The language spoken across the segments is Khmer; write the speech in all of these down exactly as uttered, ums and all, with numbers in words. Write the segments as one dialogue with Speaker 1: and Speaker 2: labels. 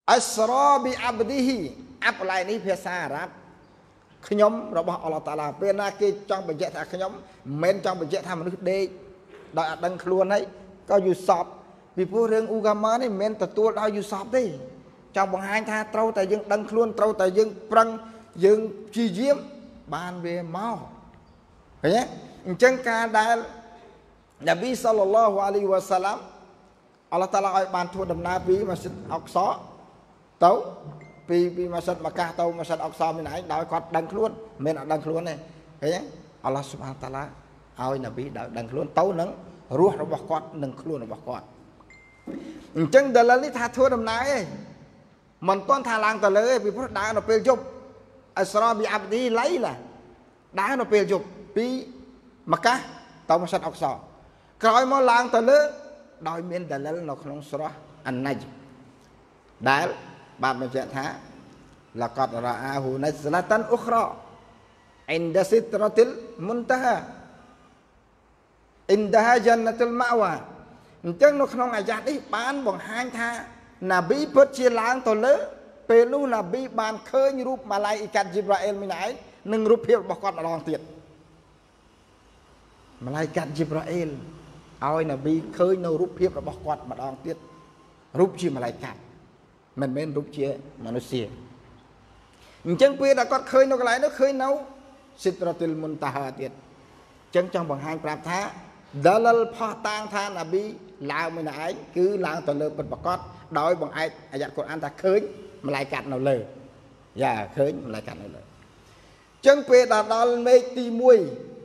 Speaker 1: Asra bi abdihi apa ini bahasa Arab khnyomរបស់អល់ឡោះតាឡាពេលណាគេចង់បញ្ជាក់ថាខ្ញុំមិនចង់បញ្ជាក់ថាមនុស្សដេកដោយអត់ដឹងខ្លួនហើយក៏យូសបពីព្រោះរឿងអ៊ូកាម៉ានេះមិនមែនទទួលដោយយូសបទេចង់បង្ហាញថាត្រូវតែយើងដឹងខ្លួនត្រូវតែយើងប្រឹងយើងព្យាយាមបានវាមកឃើញទេអញ្ចឹងការដែលនប៊ីសល្លឡោះអាឡៃហ៊ីវ៉ាសាឡាំអល់ឡោះតាឡាឲ្យបានធ្វើដំណើរពីម៉ាស៊ីតអុកសោទៅពីពីម៉ាស៊ីតម៉ាកាសទៅម៉ាស៊ីតអុកសោមានឯងដោយគាត់ដឹងខ្លួនមិនអត់ដឹងខ្លួនទេឃើញទេអល់ឡោះស៊ុបហានតាឡាឲ្យនប៊ីដោយដឹងខ្លួនទៅនឹងរស់របស់គាត់និងខ្លួនរបស់គាត់អញ្ចឹងដល់នេះថាធ្វើដំណើរឯងមិនទាន់ថាឡើងទៅលើទេពីព្រោះដើរនៅពេលយប់អស្រាប៊ីអាប់ឌីឡៃឡាដើរនៅពេលយប់ពីម៉ាកាសទៅម៉ាស៊ីតអុកសោក្រោយមកឡើងទៅលើដោយមានដលិលនៅក្នុងសូរ៉ាអានណាជដែលបានបញ្ជាក់ថាលកតរ៉ាអាហ៊ូណស្លាតានអ៊ុខរ៉ាអ៊ីនដាស៊ីត្រតិលមុនតាហាអ៊ីនដាហាយ៉ានណាតុលម៉ាវ៉ាអញ្ចឹងនៅក្នុងអាយ៉ាតនេះបានបង្ហាញថាណាប៊ីពិតជាឡើងទៅលើពេលនោះណាប៊ីបានឃើញរូបម៉ាឡៃអ៊ីកាត់ជីប្រាអ៊ីលមីនឯងនិងរូបភាពរបស់គាត់ម្ដងទៀតម៉ាឡៃកាត់ជីប្រាអ៊ីលឲ្យណាប៊ីឃើញនៅរូបភាពរបស់គាត់ម្ដងទៀតរូបជាម៉ាឡៃកាត់មិនមែនរូបជាមនុស្សអញ្ចឹងពេលដែលគាត់ឃើញនៅកន្លែងនោះឃើញនៅសិត្រតុលមុនតាហាទៀតអញ្ចឹងចង់បង្ហាញប្រាប់ថាដលលផោះតាងថាណាប៊ីឡើងមួយឯងគឺឡើងទៅលើពិតប្រាកដដោយបង្អែកអាយ៉ាតកូរ៉ានថាឃើញម៉ាឡៃកាត់នៅលើយ៉ាឃើញម៉ាឡៃកាត់នៅលើអញ្ចឹងពេលដល់ដល់មេឃទីមួយ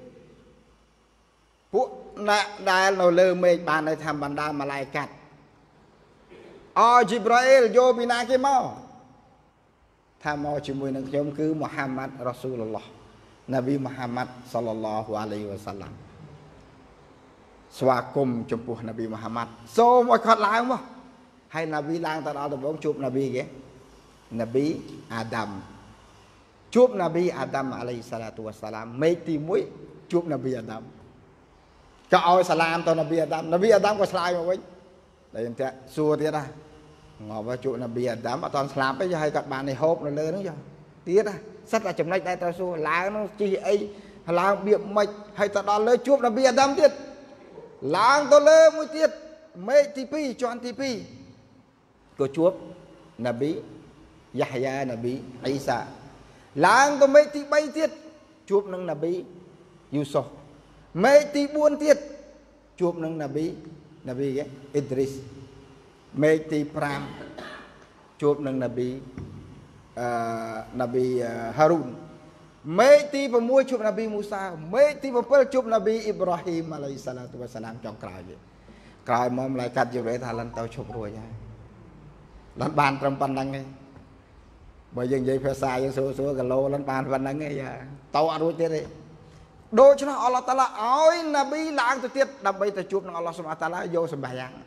Speaker 1: ពួកអ្នកដែលនៅលើមេឃបានន័យថាបណ្ដាម៉ាឡៃកាត់អជីប្រាអ៊ីលយកពីណាគេមកថាមកជាមួយនឹងខ្ញុំគឺមូហាម៉ាត់រ៉ាស៊ូលឡោះណាប៊ីមូហាម៉ាត់សល្លឡោះអាឡៃហ៊ីវ៉ាសាឡាំស្វាគមន៍ចំពោះណាប៊ីមូហាម៉ាត់សូមឲ្យគាត់ឡើងមកហើយណាប៊ីឡើងទៅដល់ដំបងជួបណាប៊ីគេណាប៊ីអាដាមជួបណាប៊ីអាដាមអាឡៃសាឡាទូវ៉ាសាឡាមមេឃទីមួយជួបណាប៊ីអាដាមក៏ឲ្យសាឡាមទៅណាប៊ីអាដាមណាប៊ីអាដាមក៏ឆ្លើយមកវិញតែតែសួរទៀតណាងប់ជួបណាប៊ីអាដាមអត់តស្លាប់ទេហើយគាត់បាននេះហូបនៅលើហ្នឹងចុះទៀតណាសិតតែចំណុចដែលត្រូវសួរឡើងនោះជិះអីឡើងបៀបមិនហើយទៅដល់លើជួបណាប៊ីអាដាមទៀតឡើងទៅលើមួយទៀតមេឃទីពីរជាន់ទីពីរក៏ជួបណាប៊ីយ៉ាហ្យាណាប៊ីអ៊ីសាឡើងទៅមេឃទីបីទៀតជួបនឹងណាប៊ីយូសុហ្វមេឃទីបួនទៀតជួបនឹងណាប៊ីណាប៊ីអ៊ីឌរីសមេឃទីប្រាំជួបនឹងណាប៊ីអឺណាប៊ីហារូនមេឃទីប្រាំជួបណាប៊ីមូសាមេឃទីប្រាំជួបណាប៊ីអ៊ីប្រាហ៊ីមអាឡៃសាឡាទូវ៉ាសាឡាមចុងក្រោយទៀតក្រោយមកម្លាយកាត់ជីវរ៉េថាលិនទៅឈប់រួចហើយលិនបានត្រឹមប៉ុណ្្នឹងឯងបើយើងនិយាយភាសាយើងសួរសួរគីឡូលិនបានប៉ុណ្្នឹងឯងយ៉ាទៅអត់រួចទៀតទេដូច្នោះអល់ឡោះតាឡាឲ្យណាប៊ីឡើងទៅទៀតដើម្បីទៅជួបនឹងអល់ឡោះស៊ុបហានតាឡាយកសម្បះយ៉ាង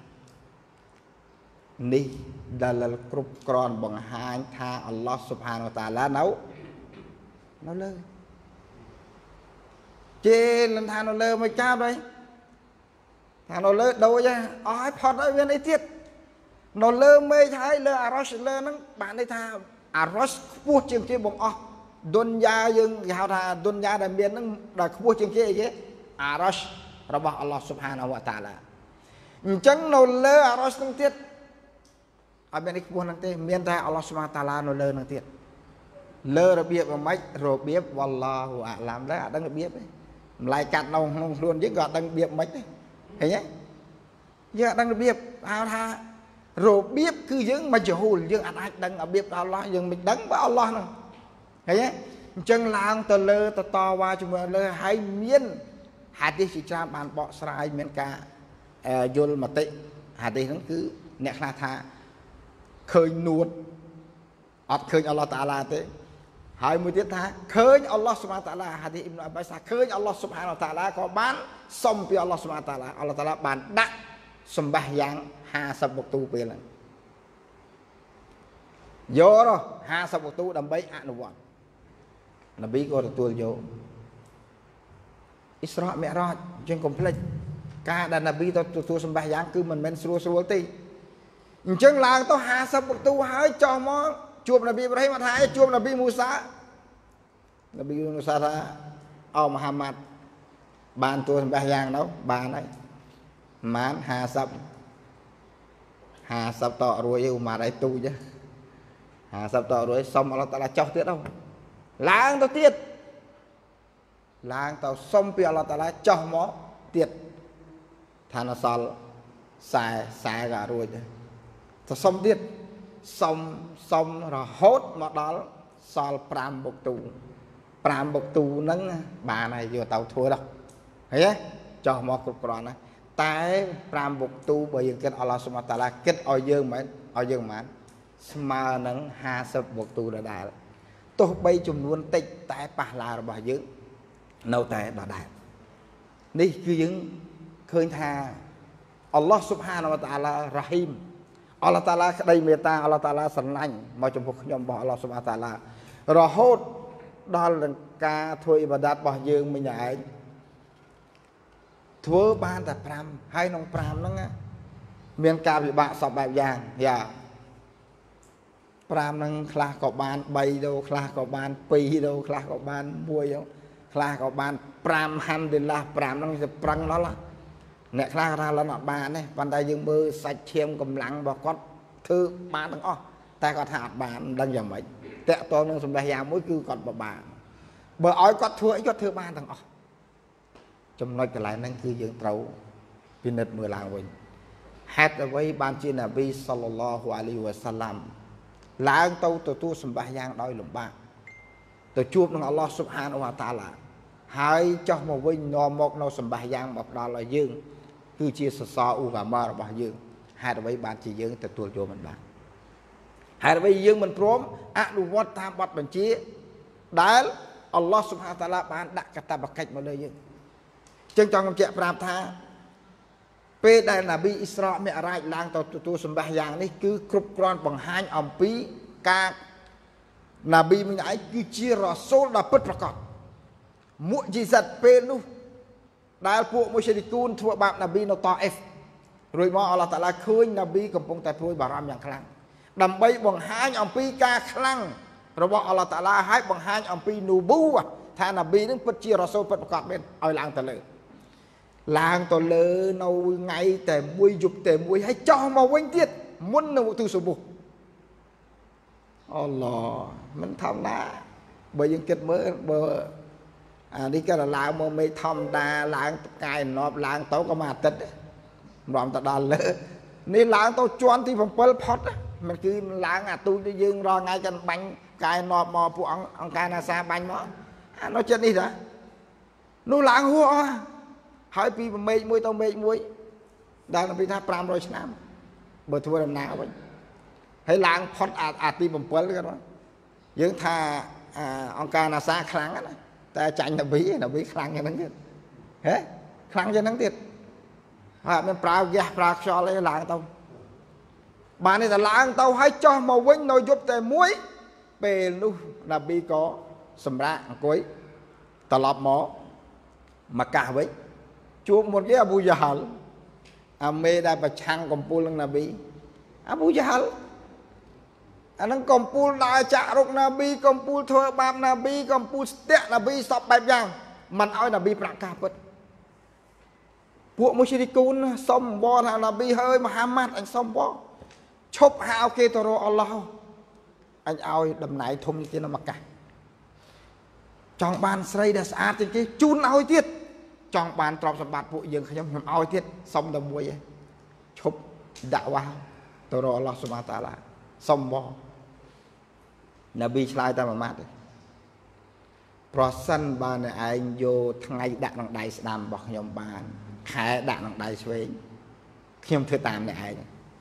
Speaker 1: នេះដែលគ្រប់គ្រាន់បង្ហាញថាអល់ឡោះស៊ុបហានតាឡានៅនៅលើជេលថានៅលើមួយកាបហើយថានៅលើដូចអស់ឲ្យផុតហើយវាអីទៀតនៅលើមេឃហើយលើអារ៉ុសលើហ្នឹងបានន័យថាអារ៉ុសខ្ពស់ជាងគេបងអស់ឌុនយ៉ាយើងគេហៅថាឌុនយ៉ាដែលមានហ្នឹងដែលខ្ពស់ជាងគេអីគេអារ៉ុសរបស់អល់ឡោះស៊ុបហានវតាឡាអញ្ចឹងនៅលើអារ៉ុសហ្នឹងទៀតអត់មានអីខ្ពស់ហ្នឹងទេមានតែអល់ឡោះស៊ុបហានតាឡានៅលើហ្នឹងទៀតលើរបៀបម៉េចរបៀបវ៉ាឡោហ៊ូអាឡាមដែរអត់ដឹងរបៀបទេម្លាយកាត់នៅក្នុងខ្លួនយើងក៏អត់ដឹងរបៀបម៉េចទេឃើញទេយើងអត់ដឹងរបៀបហៅថារបៀបគឺយើងមិនជហូលយើងអត់អាចដឹងរបៀបដល់អល់ឡោះយើងមិនដឹងបើអល់ឡោះហ្នឹងឃើញទេអញ្ចឹងឡើងទៅលើទៅតវ៉ាជាមួយលើហើយមានហាឌីសជាច្រើនបានបកស្រាយមានការយល់មតិហាឌីសហ្នឹងគឺអ្នកខ្លះថាឃើញនួតអត់ឃើញអល់ឡោះតាអាឡាទេហើយមួយទៀតថាឃើញអល់ឡោះស៊ុបហានតាអាឡាហាឌីសអ៊ីប៊ុនអាប់បាសថាឃើញអល់ឡោះស៊ុបហានតាអាឡាក៏បានសុំពីអល់ឡោះស៊ុបហានតាអាឡាអល់ឡោះតាអាឡាបានដាក់សម្បះយ៉ាងហាសិបវក្ទូពេលហ្នឹងយករហហាសិបវក្ទូដើម្បីអនុវត្តនប៊ីក៏ទទួលយកអ៊ីស្រាមិរ៉ាជជាងកុំភ្លេចការដែលនប៊ីទៅទទួលសម្បះយ៉ាងគឺមិនមែនស្រួលស្រួលទេចឹងឡើងទៅห้าสิบបកទូហើយចោះមកជួបនប៊ីអ៊ីប្រាហ៊ីមថាជួបនប៊ីមូសានប៊ីមូសាថាអូមូហាម៉ាត់បានទួសម្បះយ៉ាងនោះបានហើយប្រហែលห้าสิบ ห้าสิบតរួយឯងមកឲ្យទូចห้าสิบតរួយសុំអល់ឡោះតាឡាចោះទៀតដល់ឡើងទៅទៀតឡើងទៅសុំពីអល់ឡោះតាឡាចោះមកទៀតឋានសល់ខ្សែខ្សែក៏រួចដែរទៅសុំទៀតសុំសុំរហូតមកដល់សល់ห้าបុកទូห้าបុកទូហ្នឹងបានហើយយកទៅធ្វើដល់ឃើញទេចោះមកគ្រប់គ្រាន់ណាតែห้าបុកទូបើយើងគិតអល់ឡោះស៊ុបហានតាឡាគិតឲ្យយើងមិនឲ្យយើងមិនស្មើនឹងห้าสิบបុកទូដដែលទោះបីចំនួនតិចតែប៉ះឡារបស់យើងនៅតែដដែលនេះគឺយើងឃើញថាអល់ឡោះស៊ុបហានតាឡារ៉ាហ៊ីមអល់ឡោះតាឡាក្តីមេត្តាអល់ឡោះតាឡាស្រឡាញ់មកចំពោះខ្ញុំរបស់អល់ឡោះស៊ុបហានតាឡារហូតដល់នឹងការធ្វើអ៊ីបាដាតរបស់យើងមិញឯងធ្វើបានតែห้าហើយក្នុងห้าហ្នឹងមានការវិបាកសពបែបយ៉ាងយ៉ាห้าហ្នឹងខ្លះក៏បាន3ដុល្លារខ្លះក៏បានពីរដុល្លារខ្លះក៏បានមួយខ្លះក៏បានห้าហាន់ដុល្លារห้าហ្នឹងទៅប្រឹងដល់អ្នកខ្លះថាលន់អត់បានទេប៉ុន្តែយើងមើលសាច់ឈាមកម្លាំងរបស់គាត់ធ្វើបានទាំងអស់តែគាត់ថាអត់បានមិនដឹងយ៉ាងម៉េចតាក់តងនឹងសម្លេះយ៉ាងមួយគឺគាត់បបាបើឲ្យគាត់ធ្វើអីគាត់ធ្វើបានទាំងអស់ចំណុចកន្លែងហ្នឹងគឺយើងត្រូវពិនិត្យមើលឡើងវិញហេតុអ្វីបានជានប៊ីសល្លឡោះអាឡៃហ៊ីវ៉ាសាឡាំឡើងទៅទទួលសម្បាសយ៉ាងដោយលំបាកទៅជួបនឹងអល់ឡោះស៊ុបហានវតាឡាហើយចោះមកវិញនាំមកនៅសម្បាសយ៉ាងមកផ្ដល់ឲ្យយើងគឺជាសសរអ៊ូកាម៉ារបស់យើងហេតុអ្វីបានជាយើងទទួលយកមិនបានហេតុអ្វីយើងមិនព្រមអនុវត្តតាមបទបញ្ជាដែលអល់ឡោះស៊ុបហានតាឡាបានដាក់កាតព្វកិច្ចមកលើយើងចឹងចង់បញ្ជាក់ប្រាប់ថាពេលដែលនប៊ីអ៊ីស្រាមិអរ៉ាជឡើងទៅទទួលសម្បាសយ៉ាងនេះគឺគ្រប់គ្រាន់បង្ហាញអំពីការនប៊ីម្នាក់ឯងគឺជារ៉ាស៊ូលដ៏ពិតប្រាកដមុជជីសាត់ពេលនោះដែលពួកមុស្យរីគូនធ្វើបាបនប៊ីនៅតអេហ្វរួចមកអល់ឡោះតាឡាឃើញនប៊ីកំពុងតែព្រួយបារម្ភយ៉ាងខ្លាំងដើម្បីបង្ហាញអំពីការខ្លាំងរបស់អល់ឡោះតាឡាហើយបង្ហាញអំពីនូប៊ូថានប៊ីនឹងពិតជារ៉ាស៊ូលពិតប្រាកដមែនឲ្យឡើងទៅលើឡើងទៅលើនៅថ្ងៃតែមួយយប់តែមួយហើយចោះមកវិញទៀតមុននឹងទូសុបុះអល់ឡោះមិនធម្មតាបើយើងគិតមើលបើអានេះក៏ឡើងមកមេធម្មតាឡើងកាយណប់ឡើងទៅក៏មួយអាទិត្យរំទៅដល់លើនេះឡើងទៅជាន់ទី7ផុតមិនគឺឡើងអាទូចយើងរាល់ថ្ងៃកាន់បាញ់កាយណប់មកពួកអង្គការណាសាបាញ់មកអានោះចិត្តនេះតានោះឡើងហួរអស់ហើយពីមេឃមួយទៅមេឃមួយដែលនប៊ីថាห้าร้อยឆ្នាំបើធ្វើដំណើរវិញហើយឡើងផុតអាទី7គាត់យើងថាអង្គការណាសាខ្លាំងណាតែចាញ់នប៊ីនប៊ីខ្លាំងយ៉ាងហ្នឹងទៀតហេខ្លាំងយ៉ាងហ្នឹងទៀតហើយអត់មានប្រើហ្គាសប្រើខ្យល់អីឡើងទៅបាននេះតែឡើងទៅហើយចោះមកវិញនៅយប់តែមួយពេលនោះនប៊ីក៏សម្រាប់អង្គុយត្រឡប់មកមកកាសវិញជួបមុនគេអប៊ូយ៉ាហាល់អាមេដែលប្រឆាំងកំពូលនឹងនប៊ីអប៊ូយ៉ាហាល់អានឹងកំពូលដើរចាក់រុកនប៊ីកំពូលធ្វើបាបនប៊ីកំពូលស្ទាក់នប៊ីសពបែបយ៉ាងមិនឲ្យនប៊ីប្រកាសពិតពួកមុស្យរីគូនសុំបរថានប៊ីហើយមូហាម៉ាត់អញសុំបរឈប់ហៅគេទៅរកអល់ឡោះអញឲ្យតំណែងធំជាងគេនៅមកកាសចង់បានស្រីដែលស្អាតជាងគេជូនឲ្យទៀតចង់បានទ្រព្យសម្បត្តិពួកយើងខ្ញុំខ្ញុំឲ្យទៀតសុំតែមួយឯងឈប់ដាក់វ៉ាទៅរកអល់ឡោះស៊ុបហានតាឡាសុំបងនប៊ីឆ្លើយតែមួយម៉ាត់ទេប្រសិនបើអ្នកឯងយកថ្ងៃដាក់ក្នុងដៃស្ដាំរបស់ខ្ញុំបានខែដាក់ក្នុងដៃឆ្វេងខ្ញុំធ្វើតាមអ្នកឯង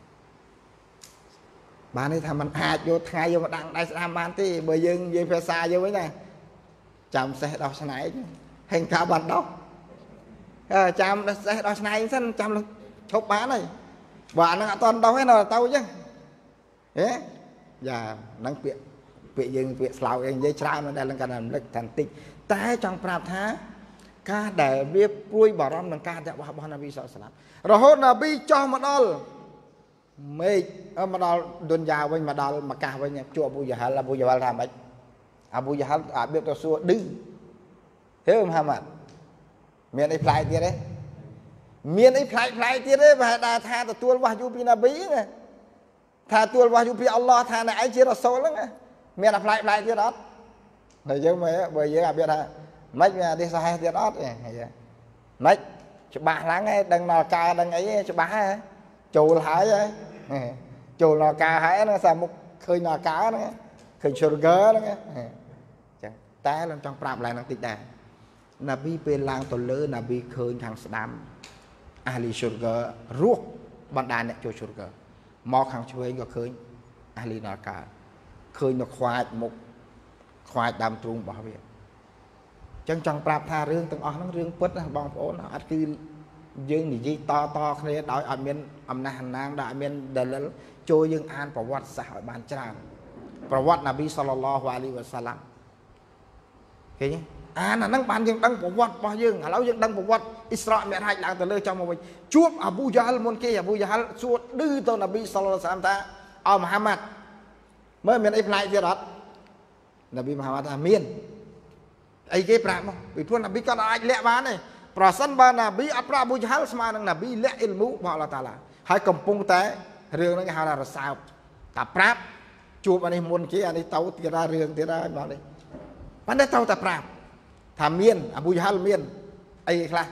Speaker 1: បាននេះថាมันអាចយកថ្ងៃយកមកដាក់ដៃស្ដាំបានទេបើយើងនិយាយភាសាយើងវិញណាចាំសេះដោះស្នែងហេងកាបានដោះចាំសេះដោះស្នែងសិនចាំឈប់បានហើយបើអានឹងអត់តន់ដោះទេនៅទៅអញ្ចឹងហេយ៉ាហ្នឹងពាក្យពាក្យយើងពាក្យស្លោកឯងនិយាយច្រើនដែលនឹងកាន់តែរំលឹកតែបន្តិចតែចង់ប្រាប់ថាការដែលវាព្រួយបារម្ភនឹងការដាក់របស់នប៊ីសល្លឡោះអាឡៃហ៊ីវ៉ាសល្លាមរហូតនប៊ីចោះមកដល់ mấy mà đào đồn già với mà đào mà cả với nhà chùa Abu Jahal Abu Jahal làm ấy Abu Jahal à biết tôi xua đứng thế không hả mà miền ấy phải tiệt đấy miền ấy phải phải tiệt đấy và đà tha từ tuôn vào Yupi Nabi này tha tuôn vào Yupi Allah tha này ai chia là số lắm miền là phải phải tiệt đó thời chứ mấy bây giờ biết ha mấy nhà đi sai tiệt đó này mấy chụp bà láng ấy đằng nào ca đằng ấy chụp bà chùa hải ấy chùa nào ca hải nó sao một khơi nào cá nó khơi sugar nó té lên trong prap lại nó tịch đà Nabi pe lang tổ lơ Nabi khơi thằng Sam Ali sugar ruột ban đàn này chùa sugar mò hàng chơi có khơi Ali nào cả khơi nó khoai một khoai đam trung bảo vệ chân trong prap tha riêng từng on nó riêng quất bong phố nó ăn cứ dương thì gì to to kia đói ở miền âm nam nam đại miền đền lớn trôi dương an bảo vật xã hội bàn tràn bảo vật Nabi sallallahu alaihi wasallam cái nhé à là năng bàn dương đăng bảo vật bao dương lão dương đăng bảo vật Israel mẹ hai làng từ nơi trong một mình chuốc Abu Jahal môn kia Abu Jahal suốt đưa tao Nabi sallallahu alaihi wasallam ta ở Muhammad mới miền ấy lại kia đó Nabi Muhammad là miền ấy cái prap không vì thua Nabi có ai lẹ bán này Prasan ba Nabi apa Abu Jahal sama dengan Nabi lek ilmu của Allah Taala. Hai kampung té riêng nó cái hà là sao? Ta prap chụp anh môn kia anh tàu tira ra riêng tira ra bảo đi. Bạn đã tàu ta prap. Thà miên Abu Jahal miên. Ai là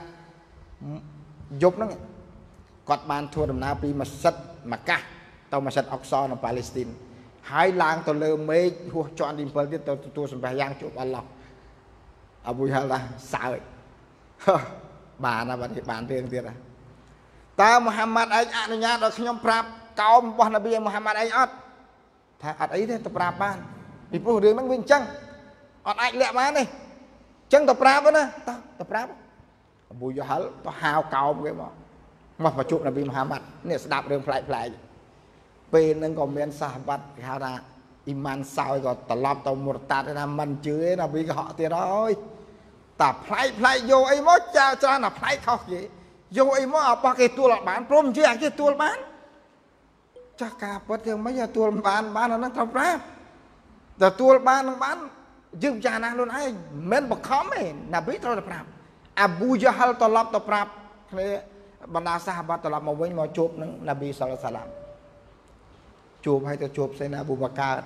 Speaker 1: dục nó quạt bàn thua đầm na pi Masjid Makkah tàu Masjid Aqsa ở Palestine. Hai làng tàu lơ mê hùa chọn đi Palestine tàu tàu sembahyang chụp Allah. Abu Jahal là sao? Bà là bạn bạn riêng tiệt à ta Muhammad anh anh nhá được nhóm prap cao một Nabi Muhammad anh ớt thà ớt ấy thế tập prap ban vì pro riêng nó viên chăng ớt anh lẹ má này chăng tập prap đó nè ta tập prap Abu Jahal to hào cao cái mà mà mà chụp Nabi Muhammad nè đạp đường phải phải bên nên còn bên sahabat hào ra iman sao còn tập lọp tàu một tạt ra mình chứ Nabi họ tiệt đó ta phải phải vô ấy mất cha cha là phải khóc gì vô ấy mất ở bao cái tua là bán prom chứ cái tua bán cha cả bất thường mấy giờ tua bán bán nó thầm ra giờ tua bán nó bán dừng cha năng luôn ấy men bậc khóm ấy là biết thôi là prap Abu Jahal to lấp to prap này banda sahabat to lấp mà với mà chụp nó Nabi sallallahu alaihi wasallam chụp hay to chụp xem Abu Bakar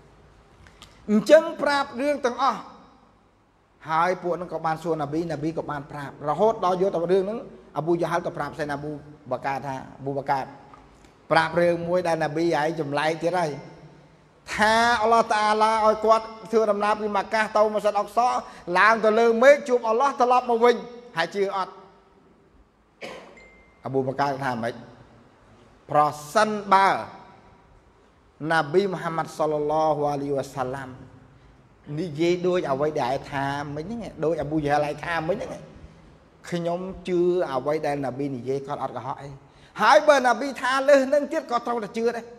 Speaker 1: chân prap riêng từng o haiពួកនឹងក៏បានសួរណាប៊ីណាប៊ីក៏បានប្រាប់រហូតដល់យកទៅរឿងហ្នឹងអាប៊ូយ៉ាហាល់ក៏ប្រាប់សៃណាប៊ូបាកាថាអាប៊ូបាកាប្រាប់រឿងមួយដែលណាប៊ីឯងចម្លែកទៀតហើយថាអល់ឡោះតាអាឡាឲ្យគាត់ធ្វើដំណើរពីម៉ាកាសទៅម៉ាសិតអុកសឡើងទៅលើមេឃជួបអល់ឡោះត្រឡប់មកវិញហើយជឿអត់អាប៊ូបាកាថាម៉េចប្រសិនបើណាប៊ីមូហាម៉ាត់សល្លឡោះអាឡៃហ៊ីវ៉ាសាឡាំនិយាយដូចអ្វីដែលថាមិញហ្នឹងដូចអាប៊ូយ៉ាឡៃថាមិញហ្នឹងខ្ញុំជឿអ្វីដែលណាប៊ីនិយាយគាត់អត់កុហកអីហើយបើណាប៊ីថាលើសនឹងទៀតក៏ត្រូវតែជឿដែរ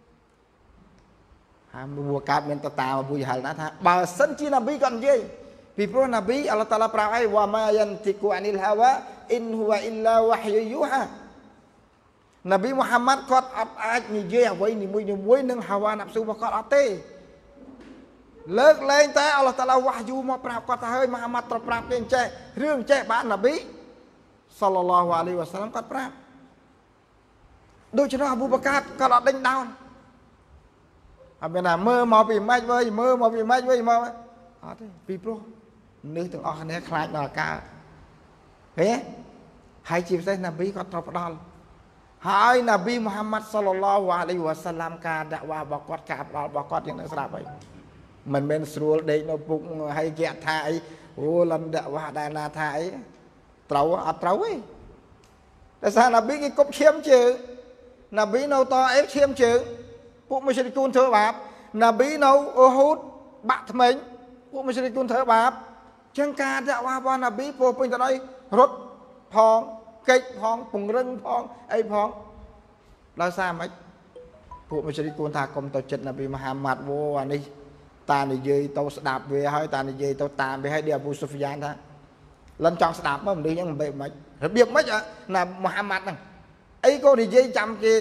Speaker 1: ហើយមួយកើតមានតតាអាប៊ូយ៉ាឡណាថាបើសិនជាណាប៊ីគាត់និយាយពីព្រោះណាប៊ីអល់ឡោះតាឡាប្រាប់ឲ្យវ៉ាម៉ាយ៉ានទីគូអានីលហាវ៉ាអ៊ីនហ៊ូវ៉ាអ៊ីឡាវ៉ាហ៊យយូហាណាប៊ីមូហាម៉ាត់គាត់អត់អាចនិយាយអ្វីនីមួយៗនឹងហាវ៉ាណាប់ស៊ូរបស់គាត់អត់ទេលើកលែងតែអល់ឡោះតាឡាវ៉ាយូមកប្រាប់គាត់ថាហើយមហាម៉ាត់ត្រូវប្រាប់គេចេះរឿងចេះបានណាប៊ីសល្លឡោះអាឡៃហ៊ីវ៉ាសាឡាំគាត់ប្រាប់ដូច្នោះអាប៊ូបាកាគាត់អត់ដេញដោលអត់មានថាមើលមកពីម៉េចវិញមើលមកពីម៉េចវិញមកអត់ទេពីព្រោះនេះទាំងអស់គ្នាខ្លាចដល់កើតហេហើយជាពិសេសណាប៊ីគាត់ត្រូវផ្ដល់ហើយណាប៊ីមូហាម៉ាត់សល្លឡោះអាឡៃហ៊ីវ៉ាសាឡាំការដាក់វ៉ារបស់គាត់ការផ្ដល់របស់គាត់យ៉ាងនឹងស្រាប់ហើយមិនមែនស្រួលដេកនៅពុកហើយគេថាអីអូលំដាក់វ៉ាដែលណាថាអីត្រូវអត់ត្រូវទេតែសារណាប៊ីគេគប់ឈាមជើងណាប៊ីនៅតអេឈាមជើងពួកមុស្លីមធ្វើបាបណាប៊ីនៅអូហូតបាក់ថ្មិញពួកមុស្លីមធ្វើបាបចឹងការដាក់វ៉ារបស់ណាប៊ីពោពេញទៅដោយរត់ផងកិច្ចផងពង្រឹងផងអីផងដោយសារម៉េចពួកមុស្លីមថាកុំទៅចិត្តណាប៊ីមហាម៉ាត់វ៉ូអានេះតានិយាយទៅស្ដាប់វាហើយតានិយាយទៅតាមវាហើយឌីអាប៊ូស៊ូហ្វីយ៉ានថាលិនចង់ស្ដាប់មកមនុស្សហ្នឹងមិនបែបម៉េចរបៀបម៉េចណាមូហាម៉ាត់ហ្នឹងអីក៏និយាយចាំគេ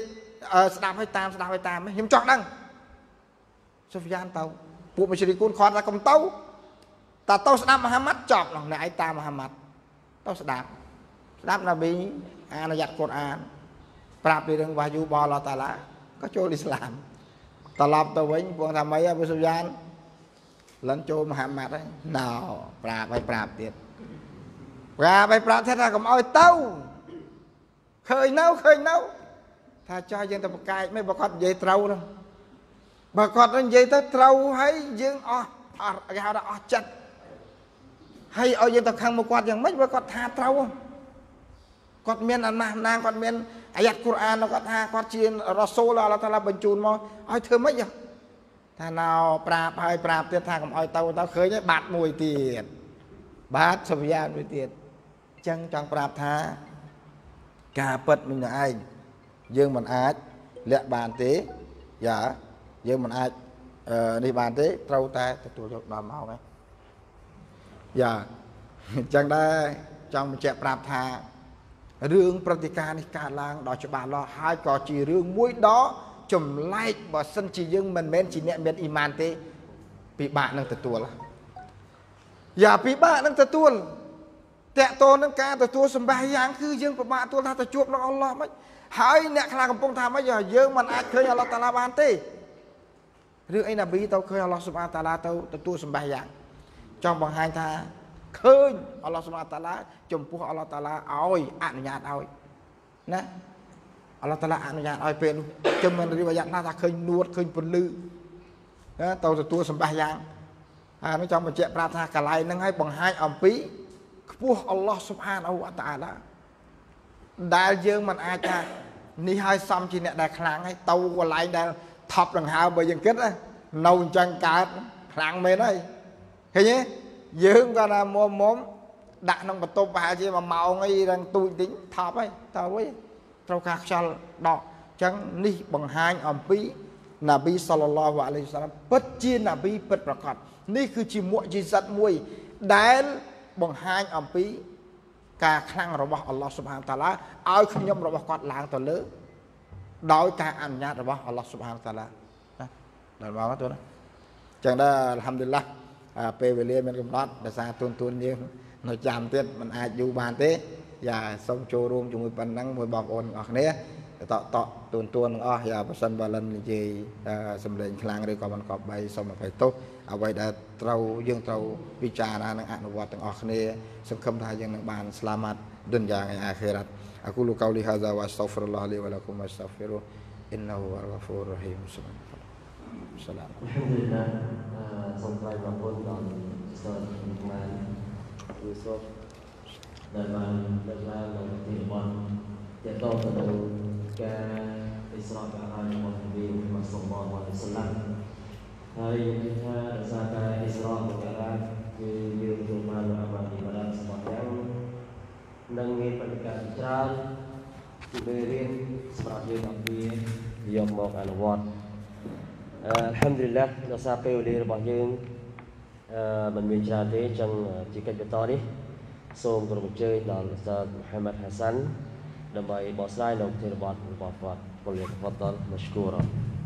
Speaker 1: ស្ដាប់ឲ្យតាមស្ដាប់ឲ្យតាមខ្ញុំចង់ដឹងសូហ្វីយ៉ានទៅពួកមុស្រីកូនគាត់ថាកុំទៅតែទៅស្ដាប់មូហាម៉ាត់ចប់នោះអ្នកឯងតាមមូហាម៉ាត់ទៅស្ដាប់ស្ដាប់ណាប៊ីអានយ៉ាត់កូរ៉ានប្រាប់ពីរឿងវ៉ាយូរបស់អល់ឡោះតាឡាក៏ចូលអ៊ីស្លាមត្រឡប់ទៅវិញពួកថាម៉េចអប៊ូស៊ូហ្យានលិនចូលមូហាម៉ាត់ហើយណោប្រាប់ឲ្យប្រាប់ទៀតប្រាប់ឲ្យប្រាប់ថាកុំឲ្យទៅឃើញនៅឃើញនៅថាចោះយើងទៅប្រកែកមិនបើគាត់និយាយត្រូវហ្នឹងបើគាត់និយាយទៅត្រូវហើយយើងអស់អស់គេហៅថាអស់ចិត្តហើយឲ្យយើងទៅខឹងមកគាត់យ៉ាងម៉េចបើគាត់ថាត្រូវគាត់មានអាណាស់ណាងគាត់មានអាយ៉ាត់កូរ៉ានគាត់ថាគាត់ជារ៉ាសូលអល់ឡោះតាឡាបញ្ជូនមកឲ្យធ្វើម៉េចថាណោប្រាប់ហើយប្រាប់ទៀតថាកុំឲ្យទៅទៅឃើញហើយបាត់មួយទៀតបាត់សុភយ៉ានមួយទៀតអញ្ចឹងចង់ប្រាប់ថាការពិតmình là ai dương mìnhអាចលាក់បានទេយ៉ាយើងមិនអាចនេះបានទេត្រូវតែទទួលយកដល់មកហ្នឹងយ៉ាអញ្ចឹងដែរចង់បញ្ជាក់ប្រាប់ថារឿងព្រឹត្តិការណ៍នេះកើតឡើងដល់ច្បាស់លាស់ហើយក៏ជារឿងមួយដ៏ចម្លែកបើសិនជាយើងមិនមែនជាអ្នកមានអ៊ីម៉ានទេពិបាកនឹងទទួលយ៉ាពិបាកនឹងទទួលតកតនឹងការទទួលសម្បាយ៉ាងគឺយើងពិបាកទទួលថាទៅជួបនឹងអល់ឡោះមិនហើយអ្នកខ្លះកំពុងថាមិនយើងមិនអាចឃើញអល់ឡោះតាឡាបានទេរឿងអីណាប៊ីទៅឃើញអល់ឡោះស៊ុបហានតាឡាទៅទទួលសម្បាយ៉ាងចង់បង្ហាញថាឃើញអល់ឡោះស៊ុបហានតាឡាចំពោះអល់ឡោះតាឡាឲ្យអនុញ្ញាតឲ្យណាអល់ឡោះតាឡាអនុញ្ញាតឲ្យពេលនោះចឹងមិនរៀបអាយ៉ាត់ណាថាឃើញនួតឃើញពលឺណាទៅទទួលសម្បាយ៉ាងហើយនោះចង់បញ្ជាក់ប្រាប់ថាកន្លែងហ្នឹងឲ្យបង្ហាញអំពីខ្ពស់អល់ឡោះស៊ុបហានអ៊ូវតាអាឡាដែលយើងមិនអាចថានេះឲ្យសំជាអ្នកដែលខ្លាំងហើយទៅកន្លែងដែលថប់ដង្ហើមបើយើងគិតណានៅអញ្ចឹងកើតខ្លាំងមែនហើយឃើញទេយើងគាត់ថាមុំមុំដាក់ក្នុងបន្ទប់ប្រហែលជាមួយម៉ោងអីរឹងទូចតិចថប់ហើយទៅវិញត្រូវការខ្យល់ដកអញ្ចឹងនេះបង្ហាញអំពីណាប៊ីសល្លឡោះអាឡៃហ៊ីវ៉ាសល្លាមពិតជាណាប៊ីពិតប្រាកដនេះគឺជាមុអ៊ជីសាត់មួយដែលបង្ហាញអំពីការខ្លាំងរបស់អល់ឡោះស៊ុបហានតាឡាឲ្យខ្ញុំរបស់គាត់ឡើងទៅលើដោយការអនុញ្ញាតរបស់អល់ឡោះស៊ុបហានតាឡាណាដល់មកទៅណាចឹងដែរអល់ហាំឌុលឡាពេលវេលាមានកំណត់ដោយសារទូនទូនយើងនៅចាំទៀតមិនអាចយូរបានទេយ៉ាសូមចូលរួមជាមួយប៉ុណ្ណឹងមួយបងប្អូនទាំងអស់គ្នាតតទូនទូនទាំងអស់យ៉ាបើសិនបើលិននិយាយសម្លេងខ្លាំងឬក៏មិនគប្បីសូមអភ័យទោសអ្វីដែលត្រូវយើងត្រូវពិចារណានិងអនុវត្តទាំងអស់គ្នាសង្ឃឹមថាយើងនឹងបានស្លាមាត់ឌុនយ៉ាថ្ងៃអាខិរ៉ាត់អគូលកោលីហាហ្សាវ៉ាស្តាហ្វិរុលឡោះលីវ៉ាឡាគុមវ៉ាស្តាហ្វិរុអ៊ីនណហ៊ូវ៉ាល់ហ្កាហ្វូររ៉ហ៊ីមសុបហានអល់ឡោះសាឡាមអល់ហំឌុលឡាសូមថ្លែងអំណរដល់សូមបានយូសូហ្វដែលបានដឹកឡើងនៅទីរបស់ទាក់ទងទៅនឹងការអ៊ីស្រាអល់ហើយរបស់នប៊ីមុហമ്മദ សល្លឡោះអាឡៃហ៊ីវ៉ាសល្លាមហើយយើងថាដោយសារតែអ៊ីស្រាអល់មកកើតគឺយើងចូលមកនៅអាបានទីបានសម្បត្តិយ៉ាងនឹងមានបរិការច្រើនគឺមេរៀនសម្រាប់យើងអំពីយកមកអនុវត្តអល់ហាំឌុលឡាដោយសារពេលវេលារបស់យើងអឺមិនមានច្រើនទេអញ្ចឹងជាកិច្ចបន្តនេះសូមគោរពអញ្ជើញដល់ឧស្សាហ៍មូហាម៉ាត់ហាសាន់ដើម្បីបកស្រាយនៅប្រធានបទរបស់គាត់ពលិតហ្វតលមស្គូរ៉ា